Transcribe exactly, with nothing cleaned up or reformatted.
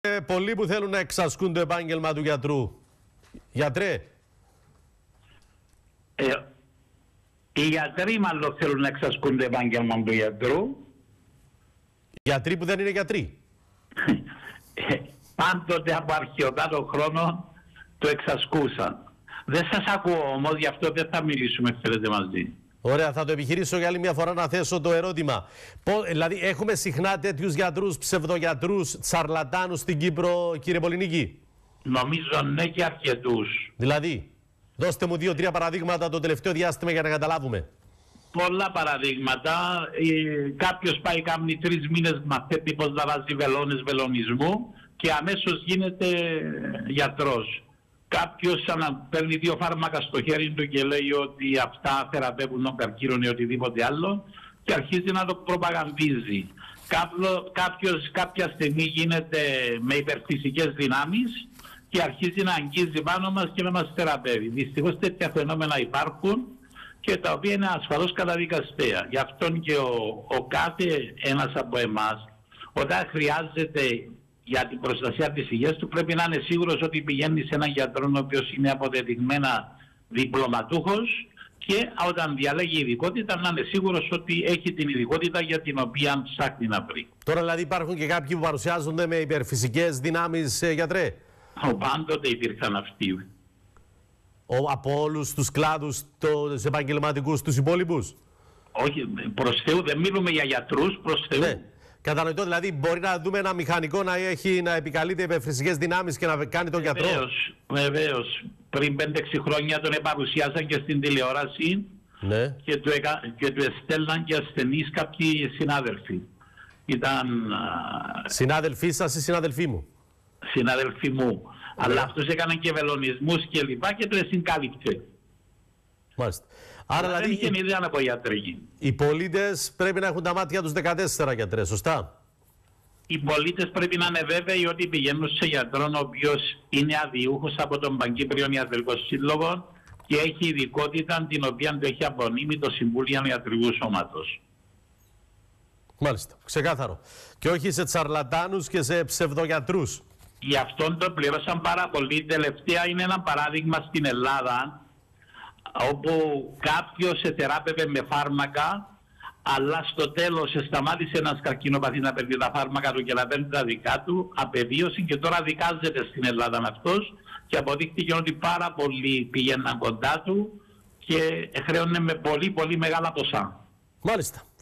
Ε, πολλοί που θέλουν να εξασκούν το επάγγελμα του γιατρού. Γιατρέ. Ε, οι γιατροί μάλλον θέλουν να εξασκούν το επάγγελμα του γιατρού. Γιατροί που δεν είναι γιατροί. Ε, πάντοτε από αρχαιοτάτο χρόνο το εξασκούσαν. Δεν σας ακούω όμως, γι' αυτό δεν θα μιλήσουμε, θέλετε, μαζί. Ωραία, θα το επιχειρήσω για άλλη μια φορά να θέσω το ερώτημα. Πο, δηλαδή, έχουμε συχνά τέτοιους γιατρούς, ψευδογιατρούς, τσαρλατάνους στην Κύπρο, κύριε Πολυνίκη? Νομίζω ναι, και αρκετούς. Δηλαδή, δώστε μου δύο-τρία παραδείγματα το τελευταίο διάστημα για να καταλάβουμε. Πολλά παραδείγματα. Ε, κάποιος πάει κάνει τρεις μήνες, μαθαίνει πώς να βάζει βελόνες βελονισμού και αμέσως γίνεται γιατρός. Κάποιος παίρνει δύο φάρμακα στο χέρι του και λέει ότι αυτά θεραπεύουν τον καρκίνο ή οτιδήποτε άλλο και αρχίζει να το προπαγανδίζει. Κάποιο, κάποιος κάποια στιγμή γίνεται με υπερφυσικές δυνάμεις και αρχίζει να αγγίζει πάνω μας και να μας θεραπεύει. Δυστυχώς τέτοια φαινόμενα υπάρχουν και τα οποία είναι ασφαλώς καταδικαστέα. Γι' αυτό και ο, ο κάθε ένας από εμάς, όταν χρειάζεται για την προστασία της υγείας του, πρέπει να είναι σίγουρος ότι πηγαίνει σε έναν γιατρό ο οποίος είναι αποδεδειγμένα διπλωματούχος και όταν διαλέγει ειδικότητα να είναι σίγουρος ότι έχει την ειδικότητα για την οποία ψάχνει να βρει. Τώρα δηλαδή υπάρχουν και κάποιοι που παρουσιάζονται με υπερφυσικές δυνάμεις, ε, γιατρέ? Ο, πάντοτε υπήρχαν αυτοί. Ο, από όλους τους κλάδους, τους επαγγελματικούς, τους υπόλοιπους? Όχι, προς Θεού, δεν μιλούμε για γιατρούς, προς Θεού. Ναι. Κατανοητό, δηλαδή μπορεί να δούμε ένα μηχανικό να, έχει, να επικαλείται υπερφυσικές δυνάμεις και να κάνει τον βεβαίως, γιατρό. Βεβαίως. Πριν πέντε έξι χρόνια τον επαρουσιάσαν και στην τηλεόραση, ναι, και του, εκα... και του εστέλναν και ασθενείς κάποιοι συνάδελφοι. Ήταν... Συνάδελφοί σας ή συνάδελφοί μου? Συνάδελφοί μου. Ναι. Αλλά αυτός έκανε και βελονισμούς και λοιπά και το συγκάλυψε. Μάλιστα. Άρα δεν δηλαδή είχε ιδέα από γιατρική. Οι πολίτες πρέπει να έχουν τα μάτια τους δεκατέσσερα, γιατρέ, σωστά? Οι πολίτες πρέπει να είναι βέβαιοι ότι πηγαίνουν σε γιατρόν ο οποίος είναι αδιούχος από τον Παγκύπριο Ιατρικό Σύλλογο και έχει ειδικότητα την οποία το έχει απονείμει το Συμβούλιο Ιατρικού Σώματος. Μάλιστα. Ξεκάθαρο. Και όχι σε τσαρλατάνους και σε ψευδογιατρούς. Γι' αυτόν το πλήρωσαν πάρα πολύ. Τελευταία είναι ένα παράδειγμα στην Ελλάδα, όπου κάποιος θεράπευε με φάρμακα, αλλά στο τέλος σταμάτησε ένας καρκινοπαθής να παίρνει τα φάρμακα του και να παίρνει τα δικά του, απεβίωσε και τώρα δικάζεται στην Ελλάδα αυτός και αποδείχθηκε ότι πάρα πολλοί πήγαιναν κοντά του και χρέωνε με πολύ πολύ μεγάλα ποσά. Μάλιστα.